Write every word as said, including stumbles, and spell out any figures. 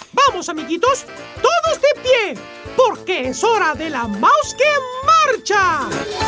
Vamos, amiguitos, todos de pie, porque es hora de la Mouse que marcha.